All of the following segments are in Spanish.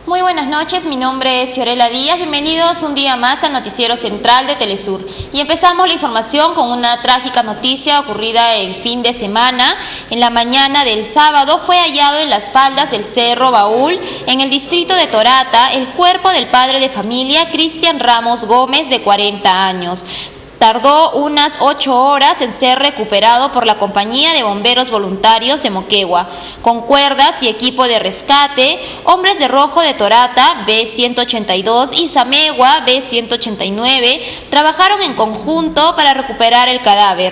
Muy buenas noches, mi nombre es Fiorella Díaz, bienvenidos un día más al Noticiero Central de Telesur. Y empezamos la información con una trágica noticia ocurrida el fin de semana. En la mañana del sábado fue hallado en las faldas del Cerro Baúl, en el distrito de Torata, el cuerpo del padre de familia, Cristian Ramos Gómez, de 40 años. Tardó unas 8 horas en ser recuperado por la Compañía de Bomberos Voluntarios de Moquegua, con cuerdas y equipo de rescate. Hombres de Rojo de Torata, B-182, y Samegua, B-189, trabajaron en conjunto para recuperar el cadáver.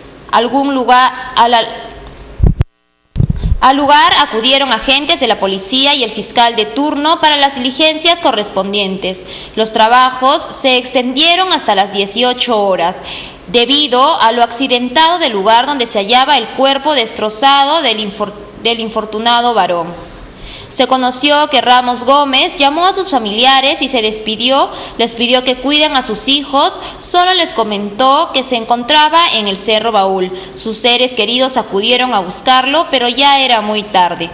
Al lugar acudieron agentes de la policía y el fiscal de turno para las diligencias correspondientes. Los trabajos se extendieron hasta las 18 horas, debido a lo accidentado del lugar donde se hallaba el cuerpo destrozado del infortunado varón. Se conoció que Ramos Gómez llamó a sus familiares y se despidió, les pidió que cuiden a sus hijos, solo les comentó que se encontraba en el Cerro Baúl. Sus seres queridos acudieron a buscarlo, pero ya era muy tarde.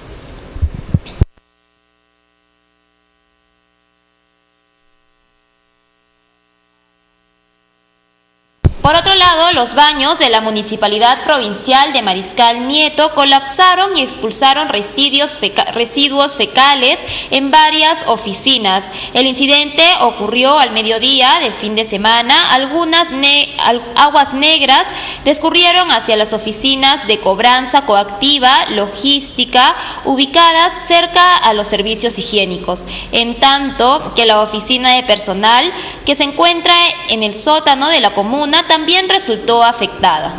Por otro lado, los baños de la Municipalidad Provincial de Mariscal Nieto colapsaron y expulsaron residuos fecales en varias oficinas. El incidente ocurrió al mediodía del fin de semana. Algunas aguas negras discurrieron hacia las oficinas de cobranza coactiva, logística, ubicadas cerca a los servicios higiénicos, en tanto que la oficina de personal, que se encuentra en el sótano de la comuna, también resultó afectada.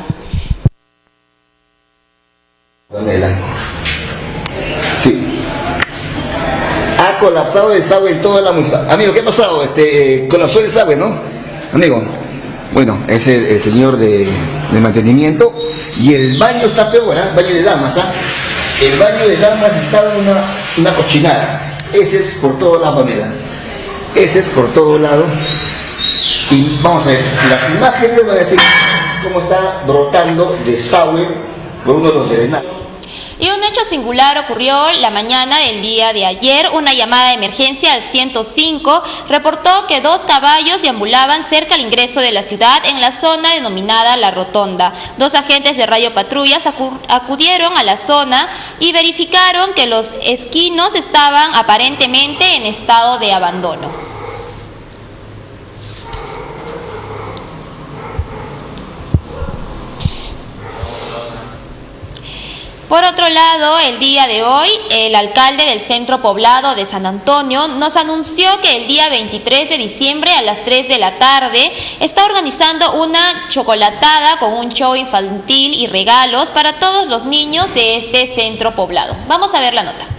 Sí. Ha colapsado el desagüe en toda la municipalidad. Amigo, ¿qué ha pasado? Colapsó el desagüe, ¿no? Amigo, bueno, es el señor de mantenimiento. Y el baño está peor, ¿eh? Baño de damas, ¿ah? El baño de damas está una cochinada. Ese es por todos lados, Pamela. Ese es por todos lados. Y vamos a ver, las imágenes van a decir cómo está brotando desagüe por uno de los drenajes. Y un hecho singular ocurrió la mañana del día de ayer. Una llamada de emergencia al 105 reportó que 2 caballos deambulaban cerca al ingreso de la ciudad en la zona denominada La Rotonda. 2 agentes de radio patrullas acudieron a la zona y verificaron que los esquinos estaban aparentemente en estado de abandono. Por otro lado, el día de hoy, el alcalde del centro poblado de San Antonio nos anunció que el día 23 de diciembre a las 3 de la tarde está organizando una chocolatada con un show infantil y regalos para todos los niños de este centro poblado. Vamos a ver la nota.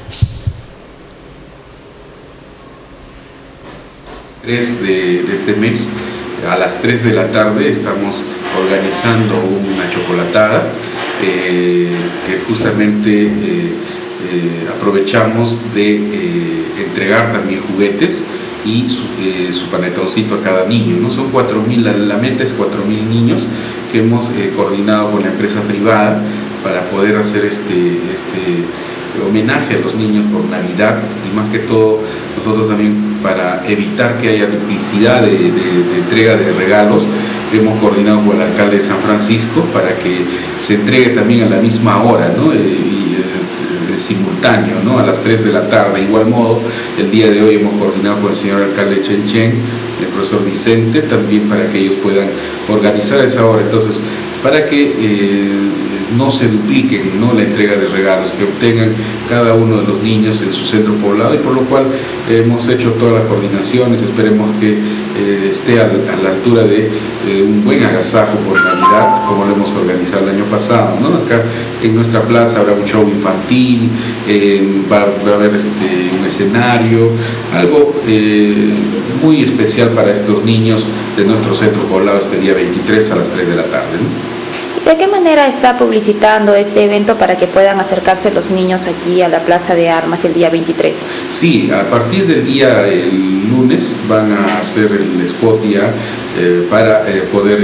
3 de este mes, a las 3 de la tarde, estamos organizando una chocolatada que justamente aprovechamos de entregar también juguetes y su panetoncito a cada niño, ¿no? Son 4.000, la meta es 4.000 niños que hemos coordinado con la empresa privada para poder hacer este homenaje a los niños por Navidad, y más que todo nosotros también, para evitar que haya duplicidad de entrega de regalos, hemos coordinado con el alcalde de San Francisco para que se entregue también a la misma hora, ¿no? Simultáneo, ¿no? A las 3 de la tarde. De igual modo, el día de hoy hemos coordinado con el señor alcalde de Chenchen, el profesor Vicente, también para que ellos puedan organizar esa hora. Entonces, para que no se dupliquen, ¿no?, la entrega de regalos, que obtengan cada uno de los niños en su centro poblado, y por lo cual hemos hecho todas las coordinaciones. Esperemos que esté a la altura de un buen agasajo por Navidad, como lo hemos organizado el año pasado, ¿no? Acá en nuestra plaza habrá un show infantil, va a haber un escenario, algo muy especial para estos niños de nuestro centro poblado este día 23 a las 3 de la tarde, ¿no? ¿De qué manera está publicitando este evento para que puedan acercarse los niños aquí a la Plaza de Armas el día 23? Sí, a partir del día el lunes van a hacer el spot ya para poder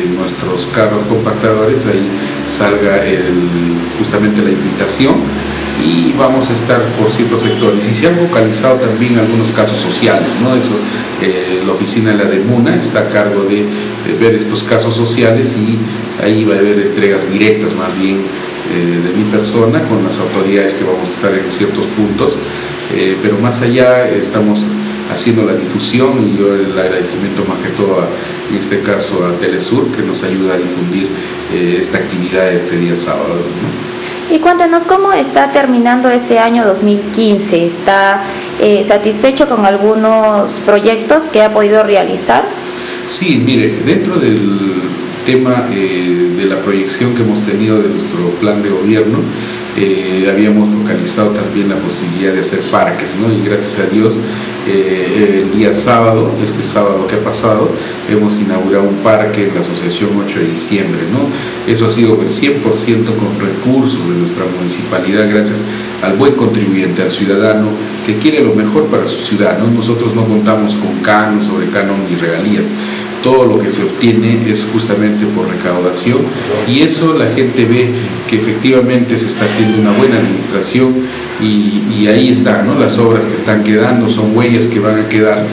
nuestros carros compactadores, ahí salga justamente la invitación y vamos a estar por ciertos sectores. Y se han focalizado también algunos casos sociales, ¿no? Eso, la oficina de la DEMUNA está a cargo de ver estos casos sociales, y ahí va a haber entregas directas más bien de mi persona con las autoridades que vamos a estar en ciertos puntos, pero más allá estamos haciendo la difusión, y yo el agradecimiento más que todo en este caso a Telesur, que nos ayuda a difundir esta actividad este día sábado, ¿no? Y cuéntanos cómo está terminando este año 2015. ¿Está satisfecho con algunos proyectos que ha podido realizar? Sí, mire, dentro del tema de la proyección que hemos tenido de nuestro plan de gobierno, habíamos focalizado también la posibilidad de hacer parques, ¿no? Y gracias a Dios, el día sábado, este sábado que ha pasado, hemos inaugurado un parque en la Asociación 8 de Diciembre, ¿no? Eso ha sido el 100% con recursos de nuestra municipalidad, gracias al buen contribuyente, al ciudadano que quiere lo mejor para su ciudad, ¿no? Nosotros no contamos con canon, sobre canon ni regalías. Todo lo que se obtiene es justamente por recaudación, y eso la gente ve que efectivamente se está haciendo una buena administración, y ahí están, ¿no? Las obras que están quedando son huellas que van a quedar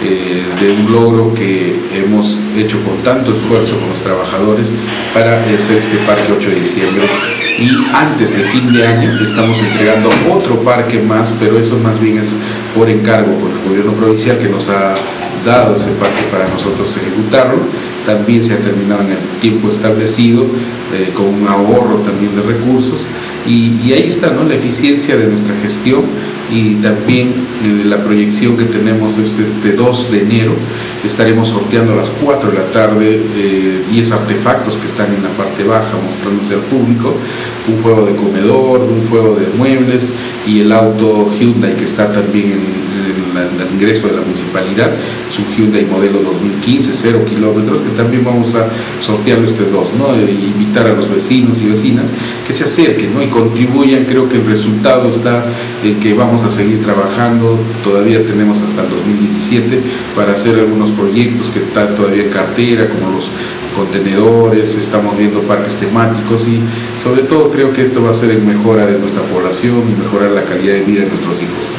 de un logro que hemos hecho con tanto esfuerzo con los trabajadores para hacer este parque 8 de diciembre. Y antes de fin de año estamos entregando otro parque más, pero eso más bien es por encargo con el gobierno provincial, que nos ha dado ese parque para nosotros ejecutarlo. También se ha terminado en el tiempo establecido, con un ahorro también de recursos, y ahí está, ¿no? La eficiencia de nuestra gestión, y también la proyección que tenemos es este 2 de enero. Estaremos sorteando a las 4 de la tarde 10 artefactos que están en la parte baja mostrándose al público: un juego de comedor, un juego de muebles, y el auto Hyundai que está también en el ingreso de la municipalidad. Es un Hyundai modelo 2015, 0 kilómetros, que también vamos a sortearlo este 2, ¿no? Invitar a los vecinos y vecinas que se acerquen, ¿no? Y contribuyan. Creo que el resultado está en que vamos a seguir trabajando. Todavía tenemos hasta el 2017 para hacer algunos proyectos que están todavía en cartera, como los contenedores. Estamos viendo parques temáticos, y sobre todo creo que esto va a ser en mejora de nuestra población y mejorar la calidad de vida de nuestros hijos.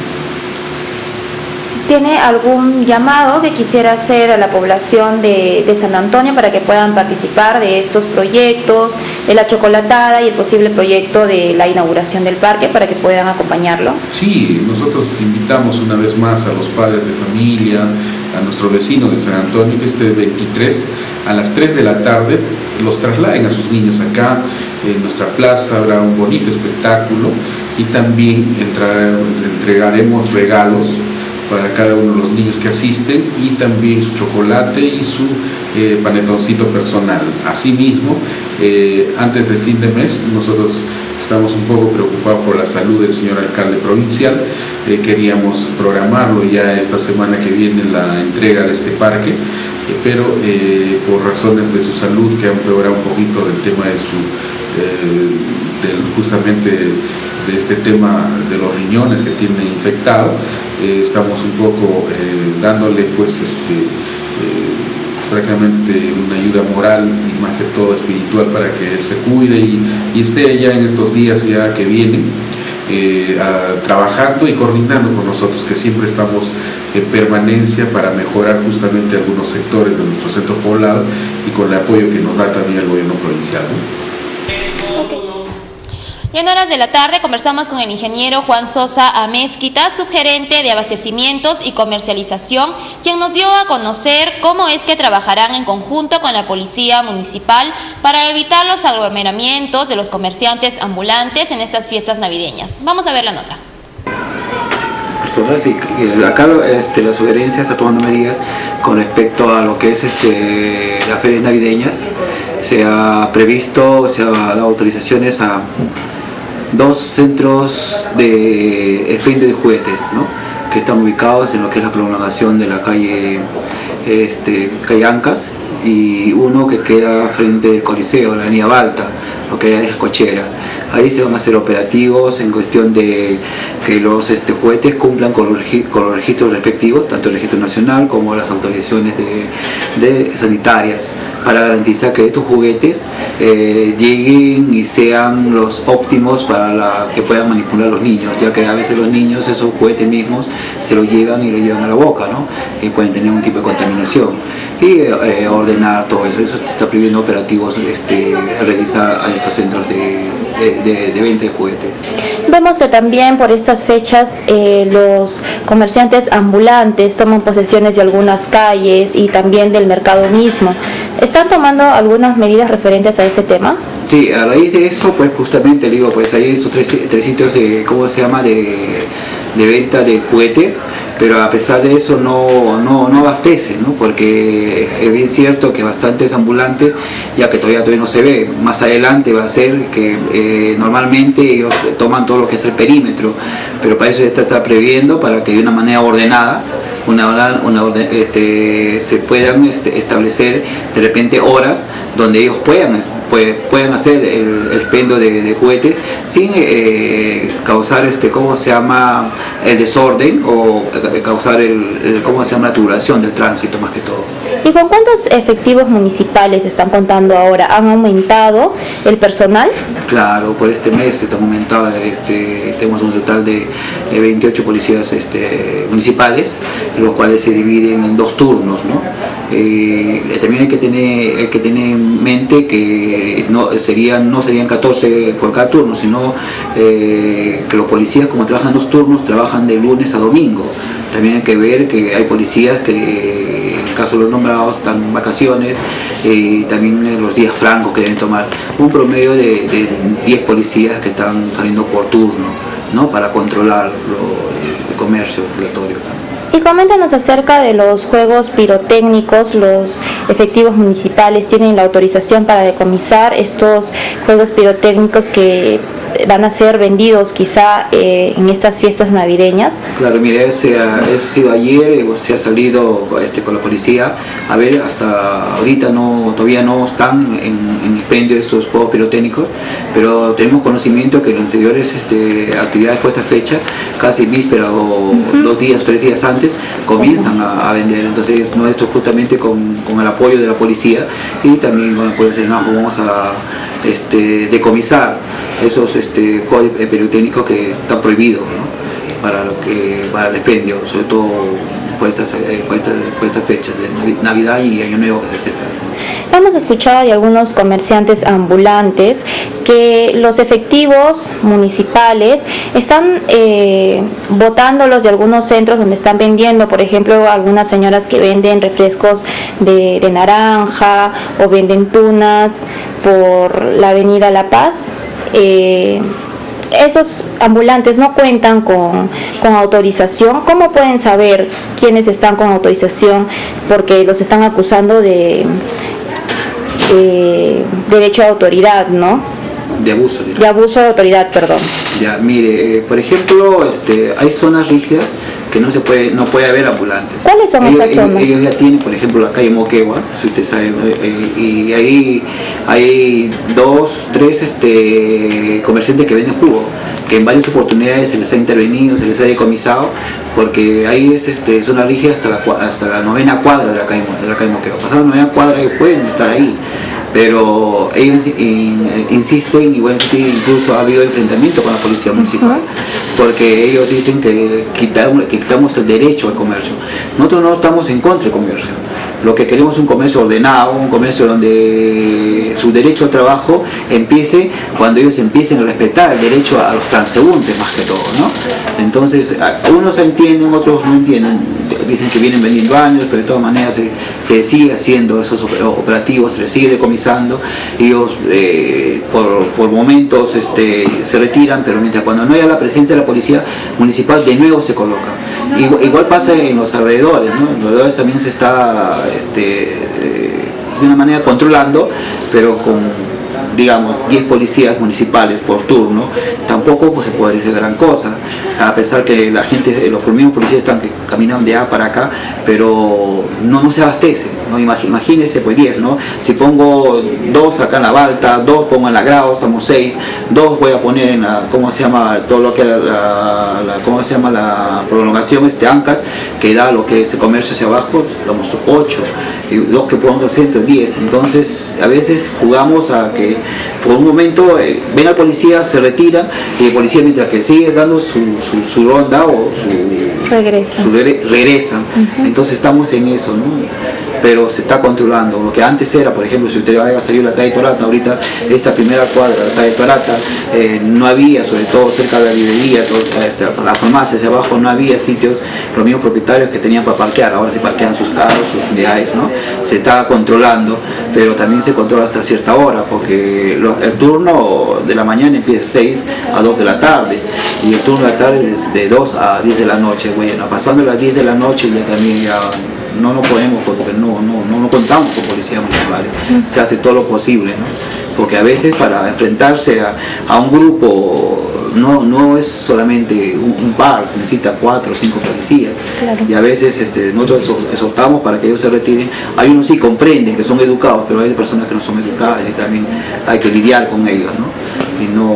¿Tiene algún llamado que quisiera hacer a la población de San Antonio para que puedan participar de estos proyectos, de la chocolatada y el posible proyecto de la inauguración del parque, para que puedan acompañarlo? Sí, nosotros invitamos una vez más a los padres de familia, a nuestros vecinos de San Antonio, que este 23 a las 3 de la tarde los trasladen a sus niños acá. En nuestra plaza habrá un bonito espectáculo, y también entregaremos regalos para cada uno de los niños que asisten, y también su chocolate y su panetoncito personal. Asimismo, antes del fin de mes, nosotros estamos un poco preocupados por la salud del señor alcalde provincial. Queríamos programarlo ya esta semana que viene, la entrega de este parque, pero por razones de su salud, que ha empeorado un poquito del tema de justamente de este tema de los riñones que tiene infectado, estamos un poco dándole pues prácticamente una ayuda moral y más que todo espiritual, para que él se cuide y esté ya en estos días ya que vienen trabajando y coordinando con nosotros, que siempre estamos en permanencia para mejorar justamente algunos sectores de nuestro centro poblado, y con el apoyo que nos da también el gobierno provincial, ¿no? Y en horas de la tarde conversamos con el ingeniero Juan Sosa Amezquita, subgerente de abastecimientos y comercialización, quien nos dio a conocer cómo es que trabajarán en conjunto con la policía municipal para evitar los aglomeramientos de los comerciantes ambulantes en estas fiestas navideñas. Vamos a ver la nota. Personas, y acá la sugerencia está tomando medidas con respecto a lo que es las ferias navideñas. Se ha previsto, se ha dado autorizaciones a 2 centros de expendio de juguetes, ¿no?, que están ubicados en lo que es la prolongación de la calle Ancas, y uno que queda frente al Coliseo, la avenida Balta, lo que es Cochera. Ahí se van a hacer operativos en cuestión de que los juguetes cumplan con los registros respectivos, tanto el registro nacional como las autorizaciones de sanitarias, para garantizar que estos juguetes lleguen y sean los óptimos para que puedan manipular los niños, ya que a veces los niños esos juguetes mismos se los llevan y lo llevan a la boca, ¿no? Y pueden tener un tipo de contaminación. Y ordenar todo eso, se está prohibiendo operativos realizar a estos centros de venta de juguetes. Vemos que también por estas fechas los comerciantes ambulantes toman posesiones de algunas calles y también del mercado mismo. ¿Están tomando algunas medidas referentes a este tema? Sí, a raíz de eso, pues justamente digo, pues hay esos tres sitios de, ¿cómo se llama?, de venta de juguetes, pero a pesar de eso no abastece, ¿no? Porque es bien cierto que bastantes ambulantes, ya que todavía no se ve, más adelante va a ser que normalmente ellos toman todo lo que es el perímetro, pero para eso ya está previendo para que de una manera ordenada se puedan establecer de repente horas donde ellos puedan hacer el expendio de juguetes sin causar ¿cómo se llama?, el desorden o causar ¿cómo se llama?, la saturación del tránsito más que todo. ¿Y con cuántos efectivos municipales están contando ahora? ¿Han aumentado el personal? Claro, por este mes está aumentado, tenemos un total de 28 policías municipales, los cuales se dividen en 2 turnos, ¿no? También hay que tener en mente que no serían 14 por cada turno, sino que los policías, como trabajan 2 turnos, trabajan de lunes a domingo. También hay que ver que hay policías que, en caso de los nombrados, están en vacaciones, y también los días francos que deben tomar un promedio de 10 policías que están saliendo por turno, ¿no?, para controlar el comercio obligatorio. Y coméntanos acerca de los juegos pirotécnicos. ¿Los efectivos municipales tienen la autorización para decomisar estos juegos pirotécnicos que van a ser vendidos quizá en estas fiestas navideñas? Claro, mire, eso ha sido ayer, se ha salido con la policía a ver, hasta ahorita todavía no están en expendio de estos juegos pirotécnicos, pero tenemos conocimiento que en las anteriores actividades por esta fecha, casi víspera o 2 días, 3 días antes, comienzan a vender. Entonces nosotros justamente con el apoyo de la policía y también con el apoyo del Senado vamos a decomisar esos juegos pirotécnicos que están prohibidos, ¿no?, para el expendio, sobre todo por estas fechas de Navidad y Año Nuevo que se celebran. Hemos escuchado de algunos comerciantes ambulantes que los efectivos municipales están botándolos de algunos centros donde están vendiendo, por ejemplo, algunas señoras que venden refrescos de naranja o venden tunas por la avenida La Paz. Esos ambulantes no cuentan con autorización. ¿Cómo pueden saber quiénes están con autorización? Porque los están acusando de derecho de autoridad, ¿no? De abuso. De abuso de autoridad, perdón. Ya, mire, por ejemplo, hay zonas rígidas que no puede haber ambulantes. ¿Cuáles son estas zonas? Ellos ya tienen, por ejemplo, la calle Moquegua, si usted sabe, y ahí hay 2, 3 comerciantes que venden jugo, que en varias oportunidades se les ha intervenido, se les ha decomisado, porque ahí es zona rígida hasta la 9ª cuadra de la calle Moquegua. Pasando la 9ª cuadra ellos pueden estar ahí, pero ellos insisten, y bueno, incluso ha habido enfrentamiento con la policía municipal, porque ellos dicen que quitamos el derecho al comercio. Nosotros no estamos en contra del comercio, lo que queremos es un comercio ordenado, un comercio donde su derecho al trabajo empiece cuando ellos empiecen a respetar el derecho a los transeúntes más que todo, ¿no? Entonces, unos entienden, otros no entienden, dicen que vienen vendiendo años, pero de todas maneras se sigue haciendo esos operativos, se les sigue decomisando. Ellos por momentos se retiran, pero mientras cuando no haya la presencia de la policía municipal, de nuevo se colocan. Igual pasa en los alrededores, ¿no? En los alrededores también se está de una manera controlando, pero con, digamos, 10 policías municipales por turno, tampoco se puede decir gran cosa. a pesar que la gente, los mismos policías están caminando de A para acá, pero no se abastece, ¿no? Imagínense, pues 10, ¿no? Si pongo 2 acá en la Balta, 2 pongo en la Grau, estamos 6, 2 voy a poner en la, ¿cómo se llama? Todo lo que ¿cómo se llama? La prolongación Ancas, que da lo que es el comercio hacia abajo, estamos 8, y 2 que pongo en el centro, 10. Entonces, a veces jugamos a que por un momento ven al policía, se retira, y el policía, mientras que sigue dando su ronda o regresan. Entonces estamos en eso, ¿no? Pero se está controlando. Lo que antes era, por ejemplo, si usted va a salir a la calle Torata, ahorita esta primera cuadra de la calle Torata, no había, sobre todo cerca de la librería, la farmacia hacia abajo, no había sitios, los mismos propietarios que tenían para parquear, ahora se parquean sus carros, sus unidades, ¿no? Se está controlando, pero también se controla hasta cierta hora, porque el turno de la mañana empieza 6 a 2 de la tarde, y el turno de la tarde es de 2 a 10 de la noche. Bueno, pasando las 10 de la noche ya también no podemos, porque no contamos con policías municipales. Se hace todo lo posible, ¿no? Porque a veces para enfrentarse a un grupo no es solamente un par, se necesita 4 o 5 policías. Claro. Y a veces nosotros exhortamos para que ellos se retiren. Hay unos sí comprenden, que son educados, pero hay personas que no son educadas y también hay que lidiar con ellos, ¿no? Y no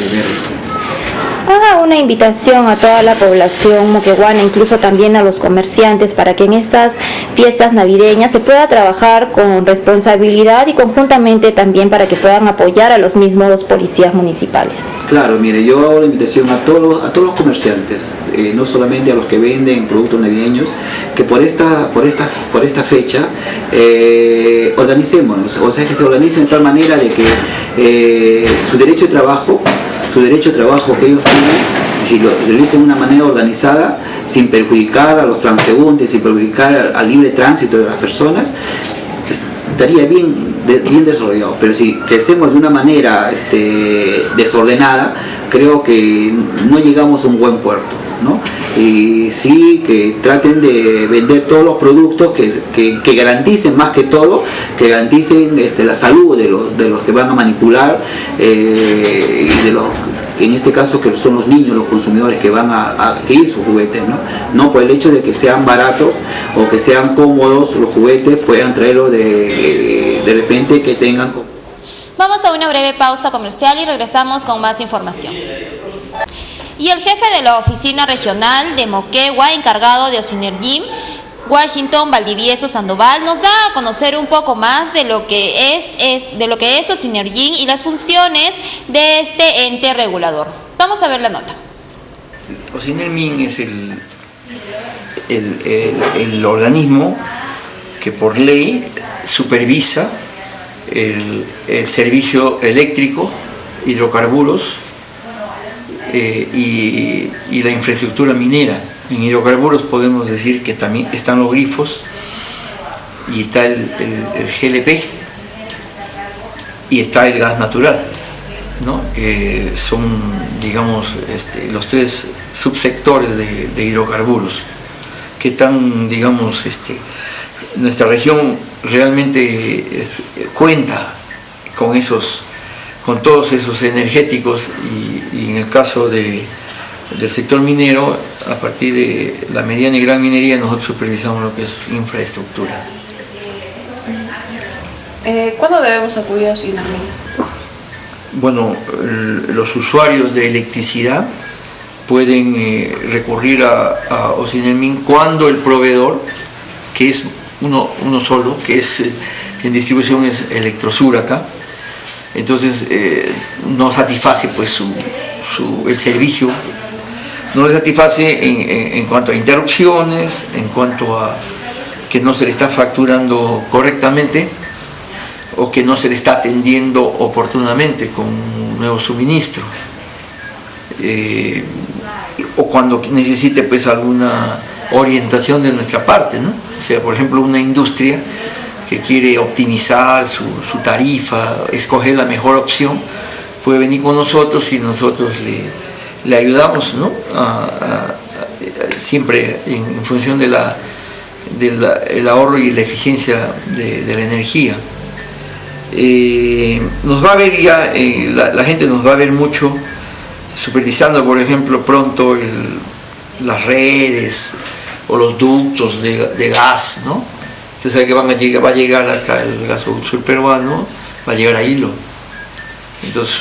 haga una invitación a toda la población moquegüana, incluso también a los comerciantes, para que en estas fiestas navideñas se pueda trabajar con responsabilidad y conjuntamente también para que puedan apoyar a los mismos policías municipales. Claro, mire, yo hago la invitación a todos los comerciantes, no solamente a los que venden productos navideños, que por esta fecha organicémonos, o sea, que se organicen de tal manera de que su derecho de trabajo que ellos tienen, si lo realicen de una manera organizada, sin perjudicar a los transeúntes, sin perjudicar al libre tránsito de las personas, estaría bien desarrollado. Pero si crecemos de una manera desordenada, creo que no llegamos a un buen puerto, ¿no? Y sí, que traten de vender todos los productos que garanticen, más que todo, que garanticen la salud de los que van a manipular, y de los, en este caso, que son los niños, los consumidores que van a adquirir sus juguetes, ¿no? No por el hecho de que sean baratos o que sean cómodos los juguetes, puedan traerlo de repente que tengan. Vamos a una breve pausa comercial y regresamos con más información. Y el jefe de la oficina regional de Moquegua, encargado de Ocinergym, Washington Valdivieso Sandoval, nos da a conocer un poco más de lo que es Ocinergym y las funciones de este ente regulador. Vamos a ver la nota. Ocinergym es el organismo que por ley supervisa el servicio eléctrico, hidrocarburos y la infraestructura minera. En hidrocarburos podemos decir que también están los grifos y está el GLP y está el gas natural, ¿no? Que son, digamos, los 3 subsectores de hidrocarburos que están, digamos, nuestra región realmente cuenta con todos esos energéticos y en el caso del sector minero, a partir de la mediana y gran minería, nosotros supervisamos lo que es infraestructura. ¿Cuándo debemos acudir a Ocinergym? Bueno, los usuarios de electricidad pueden recurrir a Ocinergym cuando el proveedor, que es uno solo, que es en distribución es Electrosur acá, entonces no satisface pues el servicio, no le satisface en cuanto a interrupciones, en cuanto a que no se le está facturando correctamente o que no se le está atendiendo oportunamente con un nuevo suministro, o cuando necesite pues alguna orientación de nuestra parte, ¿no? O sea, por ejemplo, una industria que quiere optimizar su tarifa, escoger la mejor opción, puede venir con nosotros y nosotros le ayudamos, ¿no? Siempre en función del ahorro y la eficiencia de la energía. Nos va a ver ya, la gente nos va a ver mucho, supervisando, por ejemplo, pronto las redes o los ductos de gas, ¿no? Usted sabe que va a llegar acá el gasoducto peruano, va a llegar a Hilo. Entonces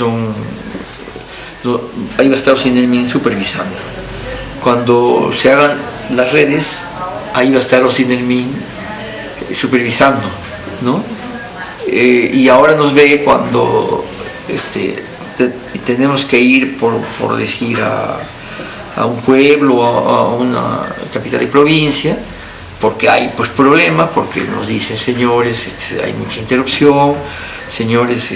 ahí va a estar Osinelmin supervisando. Cuando se hagan las redes, ahí va a estar Osinelmin supervisando, ¿no? Y ahora nos ve cuando tenemos que ir, por decir, a un pueblo, a una capital de provincia, porque hay pues problemas, porque nos dicen, señores, hay mucha interrupción, señores,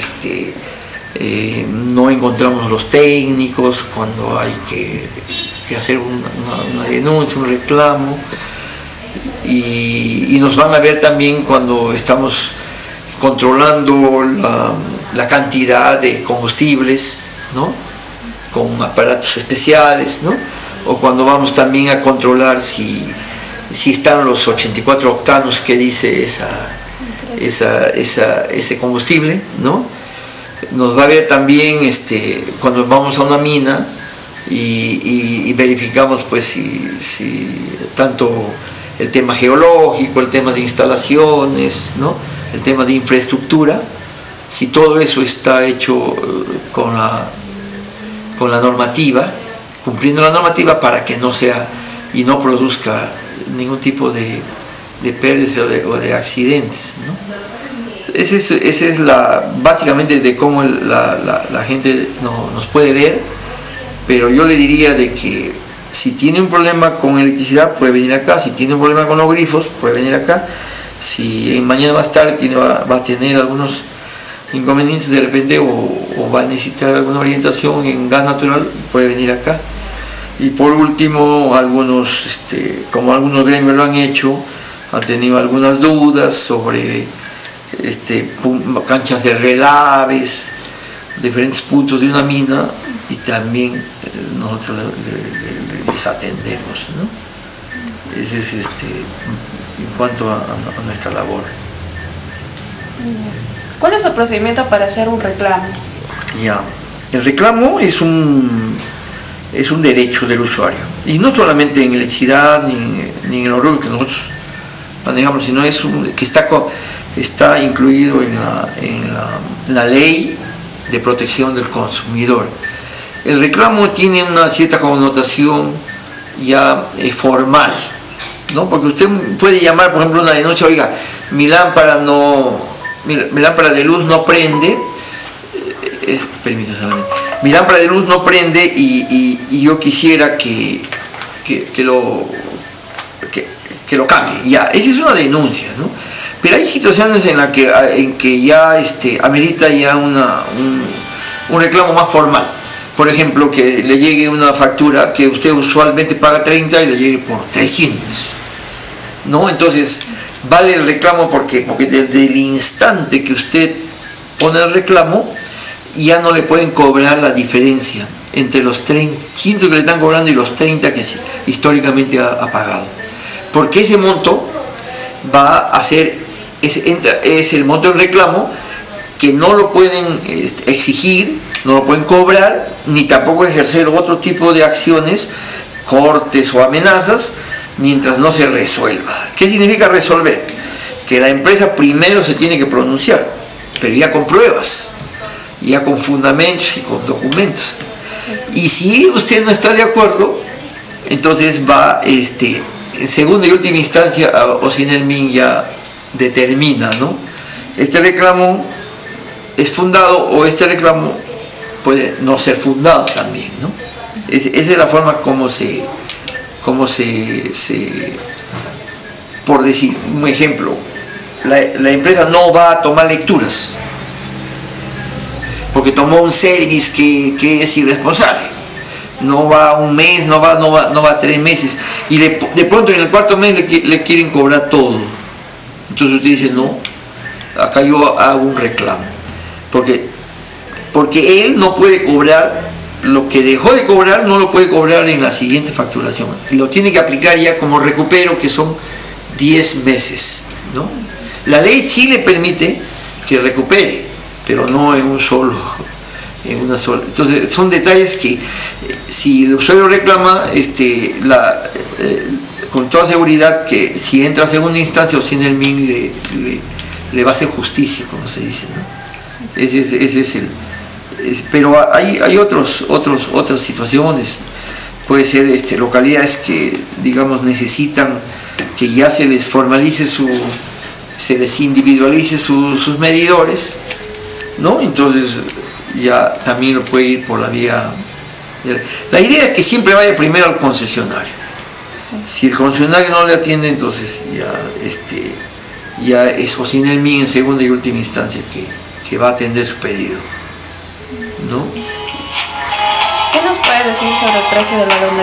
no encontramos los técnicos cuando hay que hacer una denuncia, un reclamo, y nos van a ver también cuando estamos controlando la cantidad de combustibles, ¿no? Con aparatos especiales, ¿no? O cuando vamos también a controlar si están los 84 octanos que dice ese combustible, ¿no? Nos va a ver también cuando vamos a una mina y verificamos pues si tanto el tema geológico, el tema de instalaciones, ¿no? El tema de infraestructura, si todo eso está hecho con la normativa, cumpliendo la normativa, para que no sea y no produzca ningún tipo de pérdidas o de accidentes, ¿no? Esa es básicamente de cómo la gente nos puede ver, pero yo le diría de que si tiene un problema con electricidad puede venir acá, si tiene un problema con los grifos puede venir acá, si mañana más tarde va a tener algunos inconvenientes de repente o va a necesitar alguna orientación en gas natural, puede venir acá. Y por último, como algunos gremios lo han hecho, han tenido algunas dudas sobre canchas de relaves, diferentes puntos de una mina, y también nosotros les atendemos, ¿no? Ese es en cuanto a nuestra labor. ¿Cuál es el procedimiento para hacer un reclamo? Ya, el reclamo es un derecho del usuario, y no solamente en electricidad ni en los rubros que nosotros manejamos, sino que está incluido en la ley de protección del consumidor. El reclamo tiene una cierta connotación ya formal, ¿no? Porque usted puede llamar, por ejemplo, una denuncia, oiga, mi lámpara de luz no prende, mi lámpara de luz no prende y yo quisiera que lo cambie. Ya, esa es una denuncia, ¿no? Pero hay situaciones en que ya amerita ya un reclamo más formal. Por ejemplo, que le llegue una factura que usted usualmente paga 30 y le llegue por 300, ¿no? Entonces vale el reclamo porque desde el instante que usted pone el reclamo ya no le pueden cobrar la diferencia entre los 300 que le están cobrando y los 30 que históricamente ha pagado, porque ese monto va a ser es el monto del reclamo que no lo pueden exigir, no lo pueden cobrar, ni tampoco ejercer otro tipo de acciones, cortes o amenazas, mientras no se resuelva. ¿Qué significa resolver? Que la empresa primero se tiene que pronunciar, pero ya con pruebas, ya con fundamentos y con documentos. Y si usted no está de acuerdo, entonces va, en segunda y última instancia, Osinelmin ya determina, ¿no? Este reclamo es fundado o este reclamo puede no ser fundado también, ¿no? Esa es la forma como se por decir un ejemplo, la empresa no va a tomar lecturas porque tomó un service que es irresponsable, no va un mes, no va 3 meses, y de pronto en el cuarto mes le quieren cobrar todo. Entonces usted dice, no, acá yo hago un reclamo, porque él no puede cobrar lo que dejó de cobrar, no lo puede cobrar en la siguiente facturación, lo tiene que aplicar ya como recupero, que son 10 meses, ¿no? La ley sí le permite que recupere, pero no en un solo en una sola. Entonces son detalles que si el usuario reclama, con toda seguridad que si entra a segunda instancia o si en el MIN le va a hacer justicia, como se dice, ¿no? Ese es el... pero hay otras situaciones. Puede ser localidades que, digamos, necesitan que ya se les formalice se les individualice sus medidores, ¿no? Entonces ya también lo puede ir por la vía. La idea es que siempre vaya primero al concesionario. Si el concesionario no le atiende, entonces ya es Ocinelmin en segunda y última instancia que va a atender su pedido, ¿no? ¿Qué nos puede decir sobre el precio del balón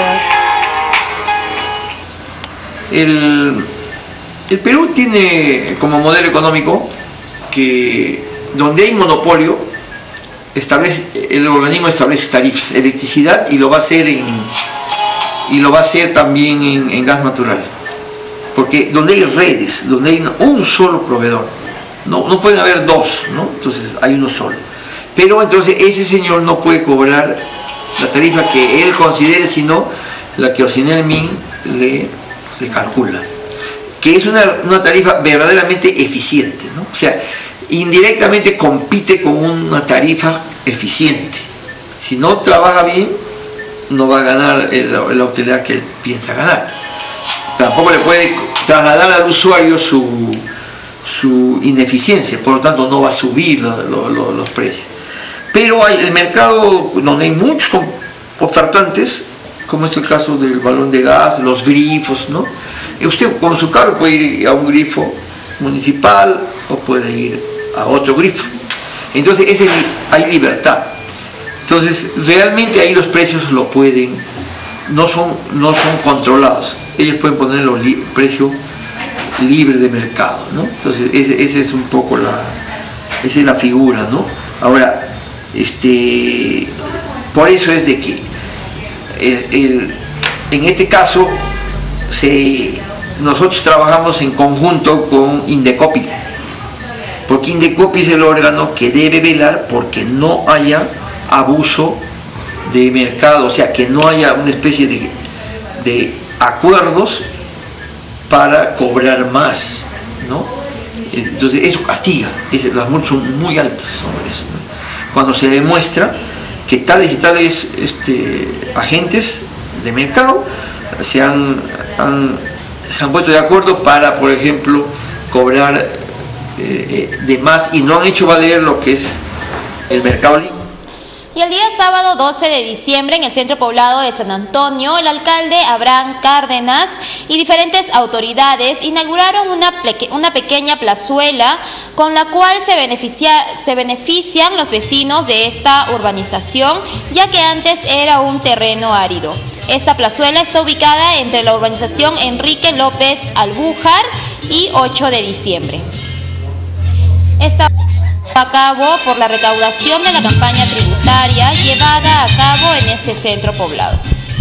de gas? El Perú tiene como modelo económico que donde hay monopolio, el organismo establece tarifas, electricidad, y lo va a hacer también en gas natural. Porque donde hay redes, donde hay un solo proveedor, no pueden haber dos, ¿no? Entonces hay uno solo. Pero entonces ese señor no puede cobrar la tarifa que él considere, sino la que Ocinelmin le calcula, que es una tarifa verdaderamente eficiente, ¿no? O sea, indirectamente compite con una tarifa eficiente. Si no trabaja bien, no va a ganar la utilidad que él piensa ganar. Tampoco le puede trasladar al usuario su ineficiencia, por lo tanto no va a subir los precios. Pero hay el mercado donde hay muchos ofertantes, como es el caso del balón de gas, los grifos, ¿no? Y usted con su carro puede ir a un grifo municipal o puede ir a otro grifo. Entonces hay libertad. Entonces realmente ahí los precios no son controlados. Ellos pueden poner los precios libres de mercado, ¿no? Entonces esa es un poco esa es la figura, ¿no? Ahora, por eso es de que en este caso nosotros trabajamos en conjunto con Indecopi, porque Indecopi es el órgano que debe velar porque no haya abuso de mercado, o sea, que no haya una especie de acuerdos para cobrar más, ¿no? Entonces eso castiga, las multas son muy altas sobre eso, ¿no? Cuando se demuestra que tales y tales agentes de mercado se han puesto de acuerdo para, por ejemplo, cobrar de más y no han hecho valer lo que es el mercado libre. Y el día sábado 12 de diciembre, en el centro poblado de San Antonio, el alcalde Abraham Cárdenas y diferentes autoridades inauguraron una pequeña plazuela con la cual se benefician los vecinos de esta urbanización, ya que antes era un terreno árido. Esta plazuela está ubicada entre la urbanización Enrique López Albújar y 8 de diciembre. Esta a cabo por la recaudación de la campaña tributaria llevada a cabo en este centro poblado.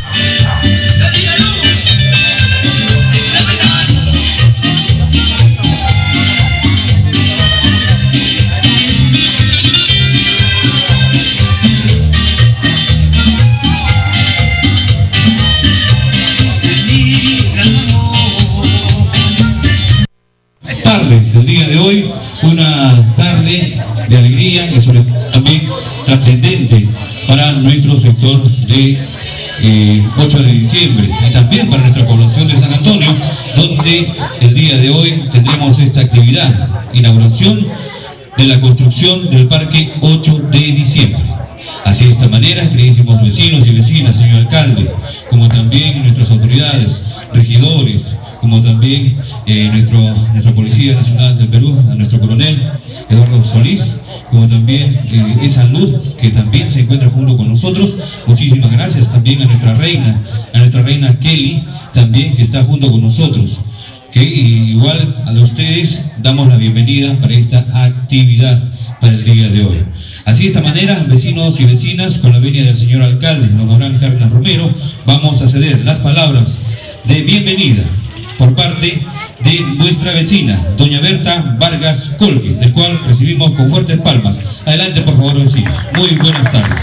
Tardes, el día de hoy, una tarde de alegría y sobre todo también trascendente para nuestro sector de 8 de diciembre y también para nuestra población de San Antonio, donde el día de hoy tendremos esta actividad, inauguración de la construcción del Parque 8 de diciembre. Así de esta manera, queridísimos vecinos y vecinas, señor alcalde, como también nuestras autoridades, regidores, como también nuestra Policía Nacional del Perú, a nuestro coronel Eduardo Solís, como también esa luz que también se encuentra junto con nosotros. Muchísimas gracias también a nuestra reina Kelly, también que está junto con nosotros, que igual a ustedes damos la bienvenida para esta actividad para el día de hoy. Así de esta manera, vecinos y vecinas, con la venia del señor alcalde, don Abraham Cárdenas Romero, vamos a ceder las palabras de bienvenida por parte de nuestra vecina, doña Berta Vargas Colque, del cual recibimos con fuertes palmas. Adelante, por favor, vecina. Muy buenas tardes.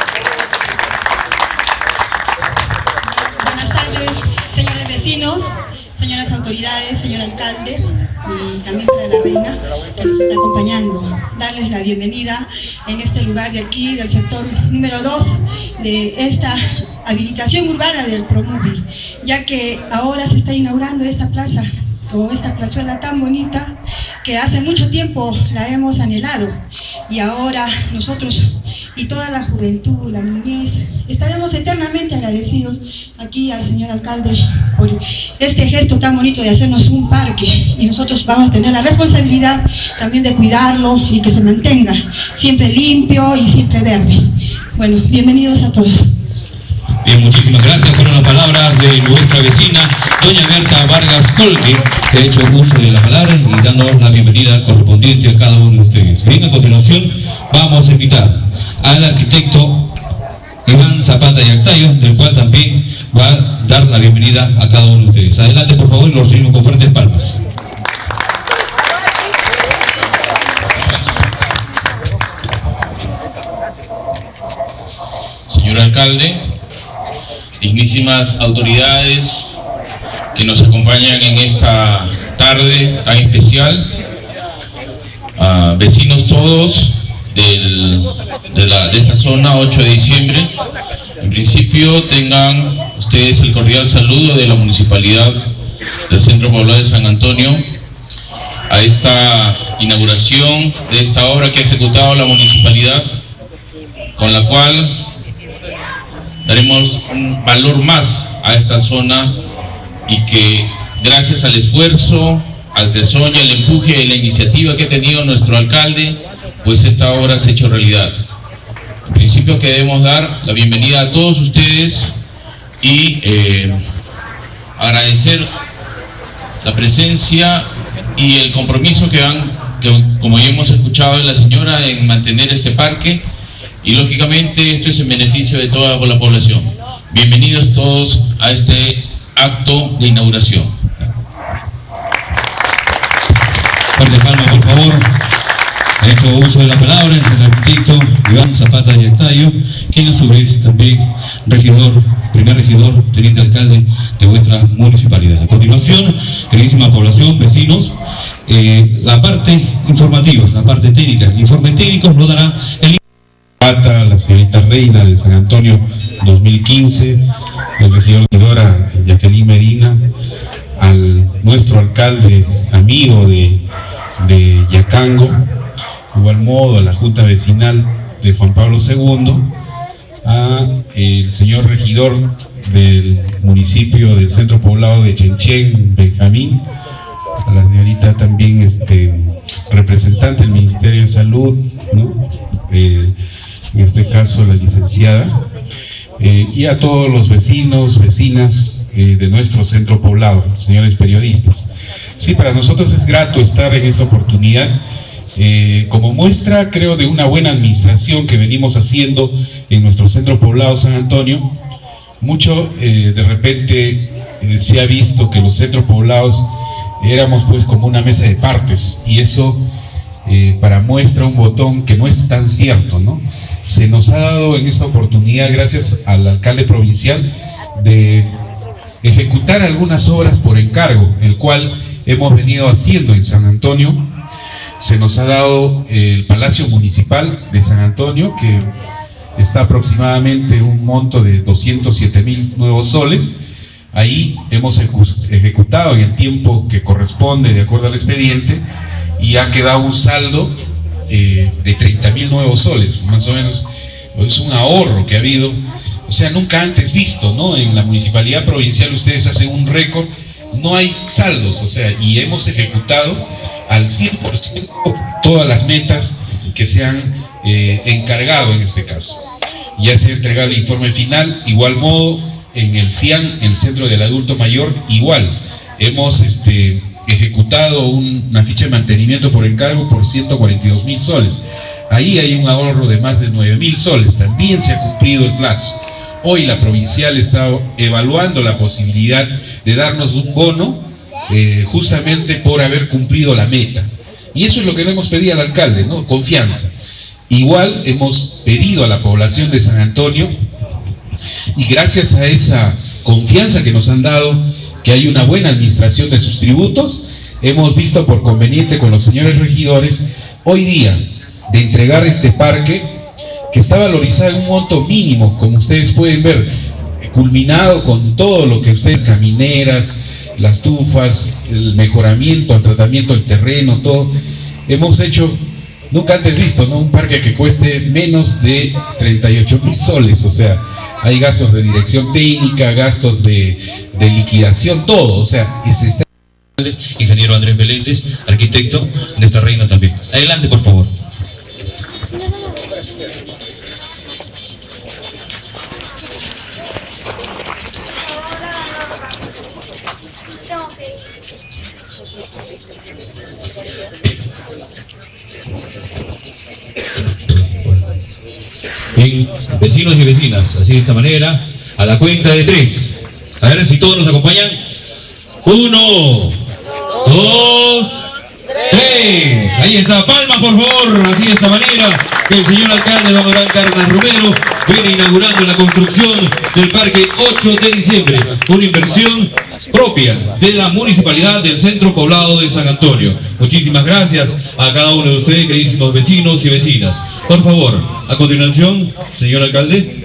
Buenas tardes, señores vecinos, señoras autoridades, señor alcalde y también para la reina que nos está acompañando. Darles la bienvenida en este lugar de aquí, del sector número 2 de esta habilitación urbana del Promuvi, ya que ahora se está inaugurando esta plaza o esta plazuela tan bonita que hace mucho tiempo la hemos anhelado, y ahora nosotros y toda la juventud, la niñez, estaremos eternamente agradecidos aquí al señor alcalde por este gesto tan bonito de hacernos un parque, y nosotros vamos a tener la responsabilidad también de cuidarlo y que se mantenga siempre limpio y siempre verde. Bueno, bienvenidos a todos. Bien, muchísimas gracias. Fueron las palabras de nuestra vecina, doña Berta Vargas Colque, que ha hecho uso de la palabra y dando la bienvenida correspondiente a cada uno de ustedes. Bien, a continuación vamos a invitar al arquitecto Iván Zapata y Actayo, del cual también va a dar la bienvenida a cada uno de ustedes. Adelante, por favor, y lo recibimos con fuertes palmas. Señor alcalde, dignísimas autoridades que nos acompañan en esta tarde tan especial, vecinos todos de esta zona 8 de diciembre, en principio tengan ustedes el cordial saludo de la Municipalidad del Centro Poblado de San Antonio a esta inauguración de esta obra que ha ejecutado la Municipalidad, con la cual daremos un valor más a esta zona, y que gracias al esfuerzo, al tesón y al empuje y la iniciativa que ha tenido nuestro alcalde, pues esta obra se ha hecho realidad. En principio queremos dar la bienvenida a todos ustedes y agradecer la presencia y el compromiso que como ya hemos escuchado de la señora, en mantener este parque. Y lógicamente esto es en beneficio de toda la población. Bienvenidos todos a este acto de inauguración. Fuerte palma, por favor. Ha hecho uso de la palabra el arquitecto Iván Zapata y Actayo, quien a su vez también primer regidor, teniente alcalde de vuestra municipalidad. A continuación, queridísima población, vecinos, la parte informativa, la parte técnica. Informe técnico lo dará el la señorita Reina de San Antonio 2015, el regidora Jacqueline Medina, al nuestro alcalde amigo de Yacango, de igual modo a la Junta Vecinal de Juan Pablo II, a el señor regidor del municipio del Centro Poblado de Chenchen, Benjamín, a la señorita también representante del Ministerio de Salud, ¿no? En este caso la licenciada, y a todos los vecinos, vecinas de nuestro centro poblado, señores periodistas. Sí, para nosotros es grato estar en esta oportunidad, como muestra, creo, de una buena administración que venimos haciendo en nuestro centro poblado San Antonio. Mucho, de repente, se ha visto que los centros poblados éramos pues como una mesa de partes, y eso para muestra un botón que no es tan cierto, ¿no? Se nos ha dado en esta oportunidad, gracias al alcalde provincial, de ejecutar algunas obras por encargo, el cual hemos venido haciendo en San Antonio. Se nos ha dado el Palacio Municipal de San Antonio, que está aproximadamente un monto de 207.000 nuevos soles. Ahí hemos ejecutado en el tiempo que corresponde de acuerdo al expediente, y ha quedado un saldo de 30.000 nuevos soles, más o menos. Es un ahorro que ha habido, o sea, nunca antes visto, ¿no? En la municipalidad provincial ustedes hacen un récord, no hay saldos, o sea, y hemos ejecutado al 100% todas las metas que se han encargado en este caso. Ya se ha entregado el informe final. Igual modo, en el CIAN, en el Centro del Adulto Mayor, igual hemos ejecutado una ficha de mantenimiento por encargo por 142.000 soles. Ahí hay un ahorro de más de 9.000 soles, también se ha cumplido el plazo. Hoy la provincial está evaluando la posibilidad de darnos un bono justamente por haber cumplido la meta. Y eso es lo que le hemos pedido al alcalde, ¿no? Confianza. Igual hemos pedido a la población de San Antonio, y gracias a esa confianza que nos han dado, que hay una buena administración de sus tributos, hemos visto por conveniente con los señores regidores hoy día de entregar este parque, que está valorizado en un monto mínimo, como ustedes pueden ver, culminado con todo lo que ustedes, camineras, las tufas, el mejoramiento, el tratamiento del terreno, todo. Hemos hecho, nunca antes visto, ¿no? Un parque que cueste menos de 38.000 soles, o sea, hay gastos de dirección técnica, gastos de liquidación, todo, o sea, se está... Ingeniero Andrés Meléndez, arquitecto de esta reina también. Adelante, por favor. Bien, vecinos y vecinas, así de esta manera, a la cuenta de 3. A ver si todos nos acompañan. 1, 2, 3. Ahí está, palmas por favor, así de esta manera, que el señor alcalde don Abraham Cárdenas Romero viene inaugurando la construcción del parque 8 de diciembre, una inversión propia de la municipalidad del centro poblado de San Antonio. Muchísimas gracias a cada uno de ustedes, queridísimos vecinos y vecinas. Por favor, a continuación, señor alcalde,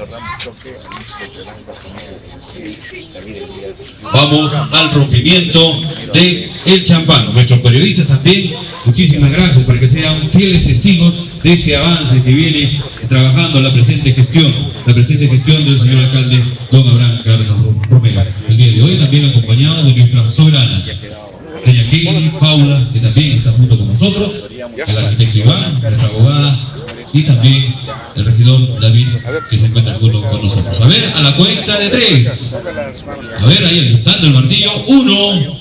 vamos al rompimiento de el champán. Nuestros periodistas también, muchísimas gracias para que sean fieles testigos de este avance que viene trabajando la presente gestión del señor alcalde don Abraham Cárdenas Romero. El día de hoy también acompañado de nuestra soberana, doña Kelly Paula, que también está junto con nosotros, el arquitecto Iván, nuestra abogada, y también el regidor David, que se encuentra junto con nosotros. A ver, a la cuenta de 3. A ver, ahí alistando el martillo. 1,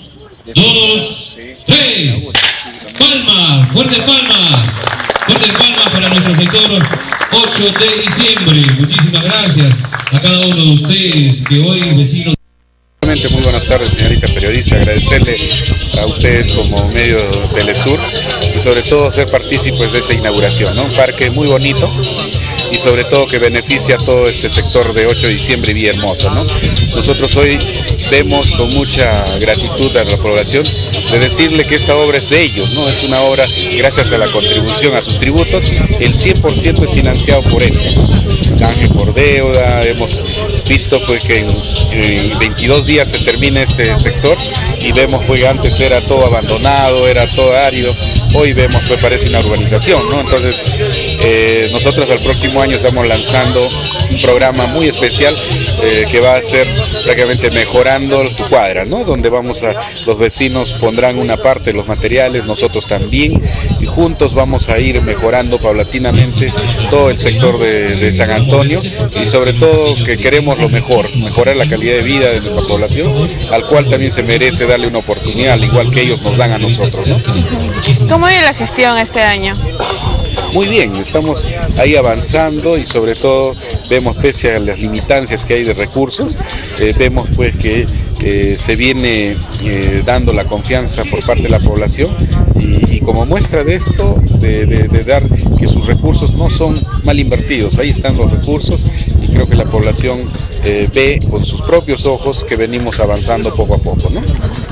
2, 3. Palmas, fuertes palmas. Fuertes palmas para nuestro sector 8 de diciembre. Muchísimas gracias a cada uno de ustedes que hoy, vecinos. Muy buenas tardes, señorita periodista, agradecerle a ustedes como medio de Telesur y sobre todo ser partícipes de esta inauguración, ¿no? Un parque muy bonito y sobre todo que beneficia a todo este sector de 8 de diciembre y Villahermosa, ¿no? Nosotros hoy vemos con mucha gratitud a la población de decirle que esta obra es de ellos, ¿no? Es una obra gracias a la contribución a sus tributos, el 100% es financiado por ellos. Canje por deuda, hemos visto pues que en 22 días se termina este sector y vemos pues que antes era todo abandonado, era todo árido, hoy vemos pues parece una urbanización, ¿no? Entonces nosotros el próximo año estamos lanzando un programa muy especial que va a ser prácticamente mejorando tu cuadra, ¿no? Donde los vecinos pondrán una parte de los materiales, nosotros también, y juntos vamos a ir mejorando paulatinamente todo el sector de San Antonio y sobre todo que queremos lo mejor, mejorar la calidad de vida de nuestra población, al cual también se merece darle una oportunidad, al igual que ellos nos dan a nosotros, ¿no? ¿Cómo viene la gestión este año? Muy bien, estamos ahí avanzando y sobre todo vemos, pese a las limitancias que hay de recursos, vemos pues que se viene dando la confianza por parte de la población y como muestra de esto, de dar que sus recursos no son mal invertidos, ahí están los recursos y creo que la población ve con sus propios ojos que venimos avanzando poco a poco, ¿no?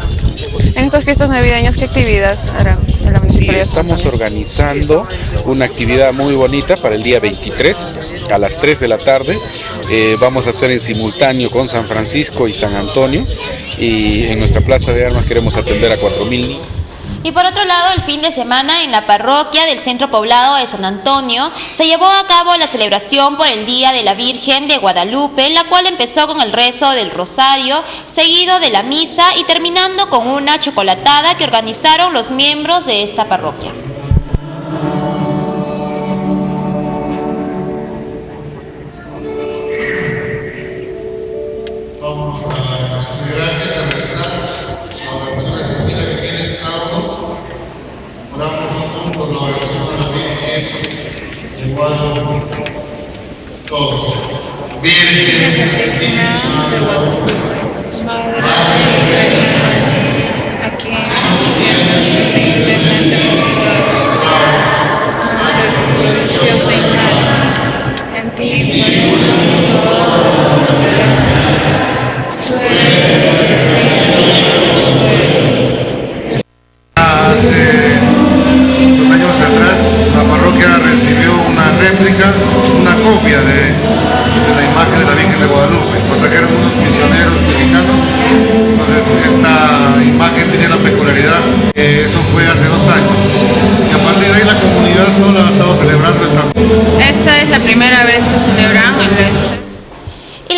En estas fiestas navideñas, ¿qué actividades harán en la municipalidad? Sí, estamos organizando una actividad muy bonita para el día 23 a las 3 de la tarde. Vamos a hacer en simultáneo con San Francisco y San Antonio y en nuestra plaza de armas queremos atender a 4.000 niños. Y por otro lado, el fin de semana en la parroquia del centro poblado de San Antonio se llevó a cabo la celebración por el Día de la Virgen de Guadalupe, la cual empezó con el rezo del rosario, seguido de la misa y terminando con una chocolatada que organizaron los miembros de esta parroquia.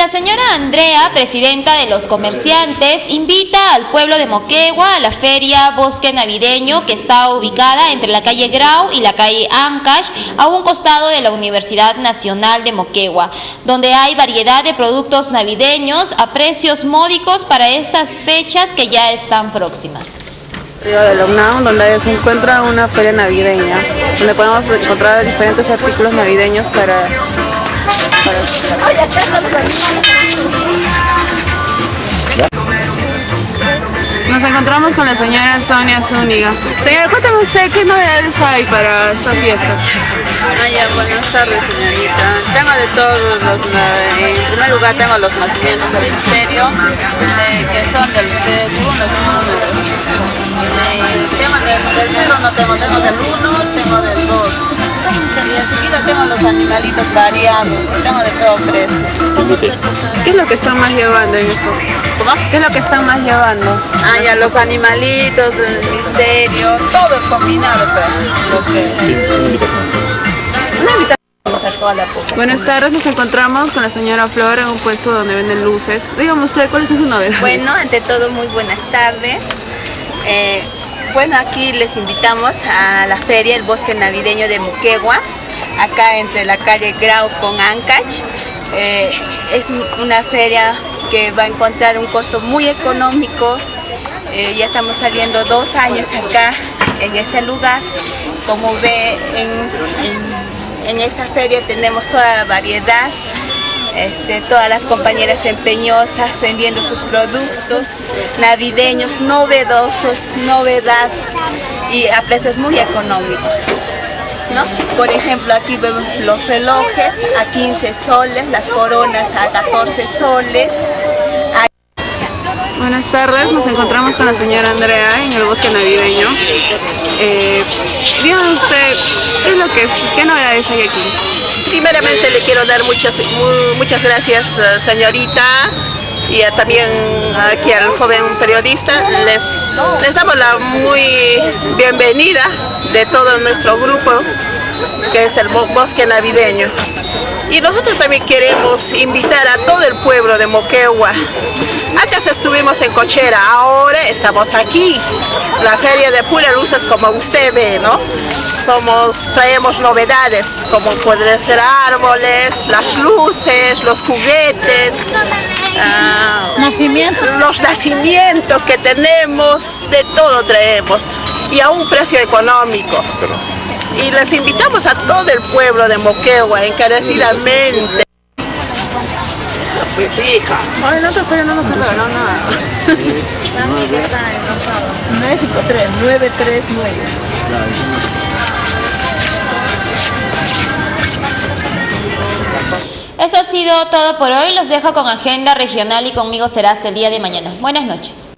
La señora Andrea, presidenta de los comerciantes, invita al pueblo de Moquegua a la feria Bosque Navideño, que está ubicada entre la calle Grau y la calle Ancash, a un costado de la Universidad Nacional de Moquegua, donde hay variedad de productos navideños a precios módicos para estas fechas que ya están próximas. Río de la UNAM, donde se encuentra una feria navideña, donde podemos encontrar diferentes artículos navideños para... Nos encontramos con la señora Sonia Zúñiga. Señora, cuéntame usted qué novedades hay para estas fiestas. Buenas tardes, señorita. Tengo de todos los... En primer lugar tengo los nacimientos del misterio, que son del segundo número. Tengo del 0, no tengo del 1, tengo del 2. Y enseguida tengo los animalitos variados, tengo de todo precio. ¿Qué es lo que están más llevando en esto? ¿Cómo? ¿Qué es lo que están más llevando? Los animalitos, el misterio, todo el combinado. Buenas tardes, nos encontramos con la señora Flor en un puesto donde venden luces. Dígame usted, ¿cuál es su novedad? Bueno, ante todo, muy buenas tardes. Aquí les invitamos a la feria, el Bosque Navideño de Moquegua, acá entre la calle Grau con Ancash. Es una feria que va a encontrar un costo muy económico. Ya estamos saliendo 2 años acá en este lugar. Como ve, en esta feria tenemos toda la variedad. Todas las compañeras empeñosas vendiendo sus productos navideños, novedosos, novedad y a precios muy económicos, ¿no? Por ejemplo, aquí vemos los relojes a 15 soles, las coronas a 14 soles. Buenas tardes, nos encontramos con la señora Andrea en el Bosque Navideño. Dígame usted, ¿qué novedades hay aquí? Primeramente le quiero dar muchas gracias, señorita, y también aquí al joven periodista. Les damos la muy bienvenida de todo nuestro grupo, que es el Bosque Navideño. Y nosotros también queremos invitar a todo el pueblo de Moquegua. Antes estuvimos en Cochera, ahora estamos aquí. La feria de puras luces, como usted ve, ¿no? Traemos novedades, como pueden ser árboles, las luces, los juguetes, los nacimientos que tenemos, de todo traemos. Y a un precio económico. Y les invitamos a todo el pueblo de Moquegua encarecidamente. Pues hija. Ay, no, pero no nos regaló nada. 953-939. Eso ha sido todo por hoy. Los dejo con agenda regional y conmigo será hasta el día de mañana. Buenas noches.